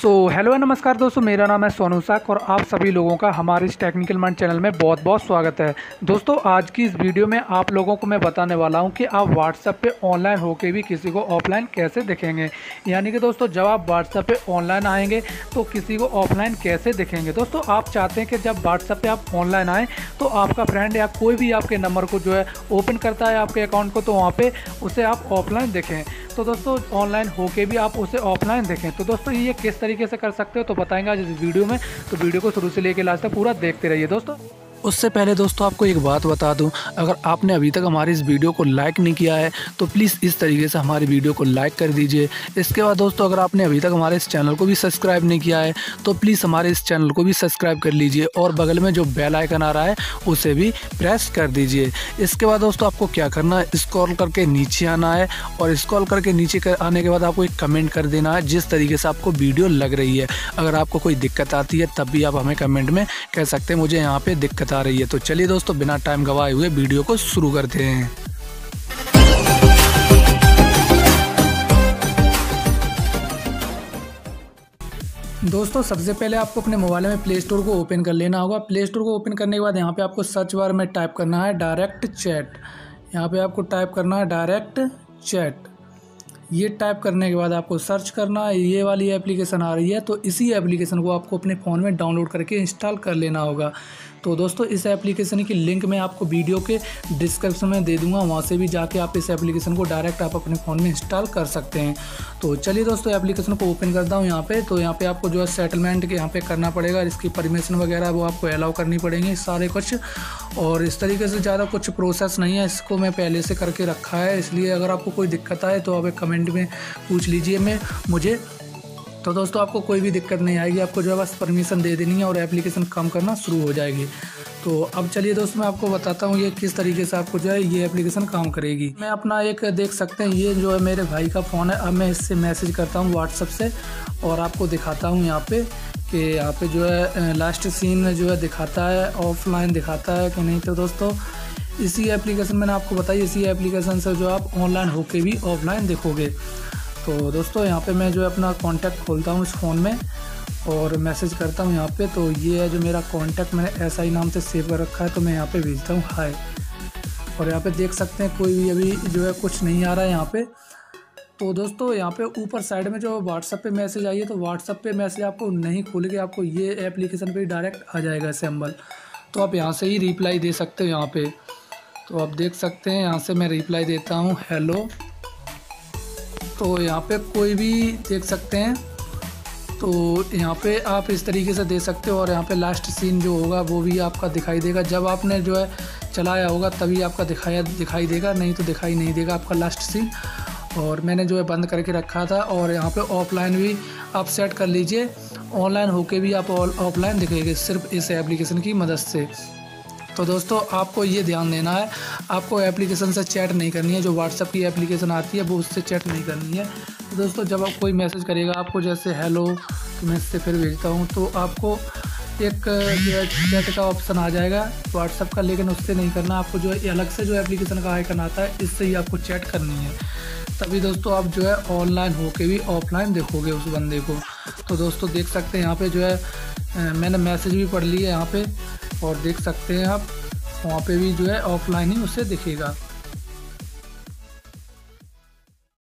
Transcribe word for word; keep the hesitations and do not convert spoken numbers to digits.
So hello and नमस्कार दोस्तों, मेरा नाम है सोनू साक और आप सभी लोगों का हमारे इस टेक्निकल माइंड चैनल में बहुत बहुत स्वागत है। दोस्तों, आज की इस वीडियो में आप लोगों को मैं बताने वाला हूं कि आप व्हाट्सएप पे ऑनलाइन होके भी किसी को ऑफलाइन कैसे दिखेंगे। यानी कि दोस्तों, जब आप व्हाट्सएप पे ऑनलाइन आएंगे तो किसी को ऑफलाइन कैसे दिखेंगे। दोस्तों, आप चाहते हैं कि जब व्हाट्सएप पे आप ऑनलाइन आएँ तो आपका फ्रेंड या कोई भी आपके नंबर को जो है ओपन करता है आपके अकाउंट को, तो वहाँ पर उसे आप ऑफलाइन देखें। तो दोस्तों, ऑनलाइन होके भी आप उसे ऑफलाइन देखें। तो दोस्तों, ये किस तरीके से कर सकते हो तो बताएंगे आज इस वीडियो में। तो वीडियो को शुरू से लेकर लास्ट तक पूरा देखते रहिए दोस्तों। उससे पहले दोस्तों, आपको एक बात बता दूं, अगर आपने अभी तक हमारी इस वीडियो को लाइक नहीं किया है तो प्लीज़ इस तरीके से हमारी वीडियो को लाइक कर दीजिए। इसके बाद दोस्तों, अगर आपने अभी तक हमारे इस चैनल को भी सब्सक्राइब नहीं किया है तो प्लीज़ हमारे इस चैनल को भी सब्सक्राइब कर लीजिए और बगल में जो बेल आइकन आ रहा है उसे भी प्रेस कर दीजिए। इसके बाद दोस्तों, आपको क्या करना है, स्क्रॉल करके नीचे आना है और स्क्रॉल करके नीचे कर आने के बाद आपको एक कमेंट कर देना है जिस तरीके से आपको वीडियो लग रही है। अगर आपको कोई दिक्कत आती है तब भी आप हमें कमेंट में कह सकते हैं मुझे यहाँ पर दिक्कत आ रही है। तो चलिए दोस्तों, बिना टाइम गवाए हुए वीडियो को शुरू करते हैं। दोस्तों, सबसे पहले आपको अपने मोबाइल में प्ले स्टोर को ओपन कर लेना होगा। प्ले स्टोर को ओपन करने के बाद यहाँ पे आपको सर्च बार में टाइप करना है डायरेक्ट चैट। यहाँ पे आपको टाइप करना है डायरेक्ट चैट। ये टाइप करने के बाद आपको सर्च करना है, ये वाली एप्लीकेशन आ रही है तो इसी एप्लीकेशन को आपको अपने फ़ोन में डाउनलोड करके इंस्टॉल कर लेना होगा। तो दोस्तों, इस एप्लीकेशन की लिंक मैं आपको वीडियो के डिस्क्रिप्शन में दे दूंगा, वहाँ से भी जाके आप इस एप्लीकेशन को डायरेक्ट आप अपने फ़ोन में इंस्टॉल कर सकते हैं। तो चलिए दोस्तों, एप्लीकेशन को ओपन करता हूँ यहाँ पे। तो यहाँ पे आपको जो है सेटलमेंट के यहाँ पे करना पड़ेगा, इसकी परमिशन वगैरह वो आपको अलाउ करनी पड़ेंगी सारे कुछ। और इस तरीके से ज़्यादा कुछ प्रोसेस नहीं है, इसको मैं पहले से करके रखा है, इसलिए अगर आपको कोई दिक्कत आए तो आप एक कमेंट में पूछ लीजिए मैं मुझे। तो दोस्तों, आपको कोई भी दिक्कत नहीं आएगी, आपको जो है बस परमिशन दे देनी है और एप्लीकेशन काम करना शुरू हो जाएगी। तो अब चलिए दोस्तों, मैं आपको बताता हूँ ये किस तरीके से आपको जो है ये एप्लीकेशन काम करेगी। मैं अपना एक देख सकते हैं, ये जो है मेरे भाई का फ़ोन है। अब मैं इससे मैसेज करता हूँ व्हाट्सएप से और आपको दिखाता हूँ यहाँ पे कि यहाँ पे जो है लास्ट सीन में जो है दिखाता है ऑफलाइन दिखाता है कि नहीं। तो दोस्तों, इसी एप्लीकेशन मैंने आपको बताई, इसी एप्लीकेशन से जो आप ऑनलाइन होके भी ऑफलाइन देखोगे। तो दोस्तों, यहाँ पे मैं जो है अपना कॉन्टैक्ट खोलता हूँ इस फ़ोन में और मैसेज करता हूँ यहाँ पे। तो ये है जो मेरा कॉन्टैक्ट मैंने एस आई नाम से सेव कर रखा है, तो मैं यहाँ पे भेजता हूँ हाय। और यहाँ पे देख सकते हैं कोई भी अभी जो है कुछ नहीं आ रहा है यहाँ पे। तो दोस्तों, यहाँ पे ऊपर साइड में जो व्हाट्सएप पे मैसेज आई है, तो व्हाट्सएप पे मैसेज आपको नहीं खोल के आपको ये एप्लीकेशन पर डायरेक्ट आ जाएगा सिंबल। तो आप यहाँ से ही रिप्लाई दे सकते हो यहाँ पर। तो आप देख सकते हैं यहाँ से मैं रिप्लाई देता हूँ हेलो। तो यहाँ पे कोई भी देख सकते हैं, तो यहाँ पे आप इस तरीके से दे सकते हो और यहाँ पे लास्ट सीन जो होगा वो भी आपका दिखाई देगा। जब आपने जो है चलाया होगा तभी आपका दिखाया दिखाई देगा, नहीं तो दिखाई नहीं देगा आपका लास्ट सीन। और मैंने जो है बंद करके रखा था। और यहाँ पे ऑफलाइन भी आप सेट कर लीजिए, ऑनलाइन होके भी आप ऑफलाइन दिखेंगे सिर्फ इस एप्लीकेशन की मदद से। तो दोस्तों, आपको ये ध्यान देना है, आपको एप्लीकेशन से चैट नहीं करनी है। जो व्हाट्सएप की एप्लीकेशन आती है वो उससे चैट नहीं करनी है। तो दोस्तों, जब आप कोई मैसेज करेगा आपको, जैसे हेलो, तो मैं इससे फिर भेजता हूँ, तो आपको एक जो है चैट का ऑप्शन आ जाएगा व्हाट्सएप का, लेकिन उससे नहीं करना। आपको जो है अलग से जो एप्लीकेशन का आइकन आता है, इससे ही आपको चैट करनी है। तभी दोस्तों आप जो है ऑनलाइन होके भी ऑफलाइन देखोगे उस बंदे को। तो दोस्तों, देख सकते हैं यहाँ पे जो है मैंने मैसेज भी पढ़ ली है यहाँ पे और देख सकते हैं आप वहाँ पे भी जो है ऑफलाइन ही उससे दिखेगा।